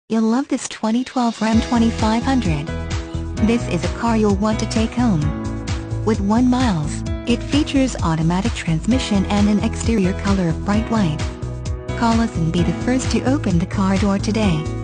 You'll love this 2012 Ram 2500. This is a car you'll want to take home. With 1 miles, it features automatic transmission and an exterior color of bright white. Call us and be the first to open the car door today.